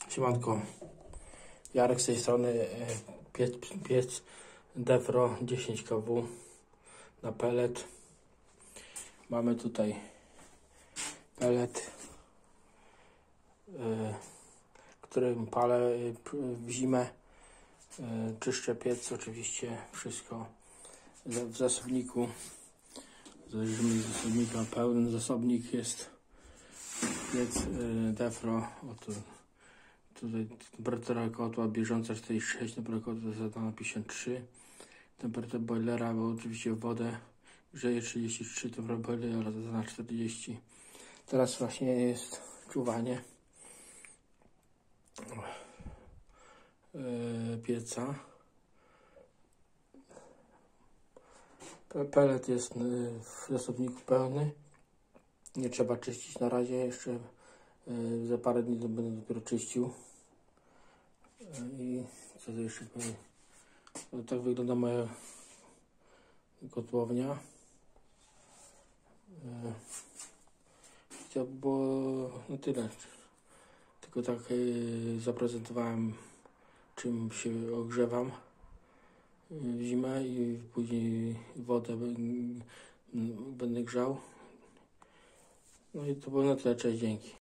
Siemanko, Jarek z tej strony, piec Defro 10 kW na pellet. Mamy tutaj pellet, którym palę w zimę. Czyszczę piec, oczywiście wszystko w zasobniku. Zależymy z zasobnika, pełny zasobnik jest piec Defro. Oto tutaj temperatura kotła bieżąca 46, temperatura kotła zadana 53, temperatura boilera, bo oczywiście wodę grzeje 33, temperatura boilera zadana 40. Teraz właśnie jest czuwanie pieca. Pellet jest w zasobniku pełny, nie trzeba czyścić na razie, jeszcze za parę dni będę dopiero czyścił. I co to jeszcze powiem? No, tak wygląda moja kotłownia. To było no tyle. Tylko tak zaprezentowałem, czym się ogrzewam w zimę i później wodę będę grzał. No i to było na tyle. Cześć, dzięki.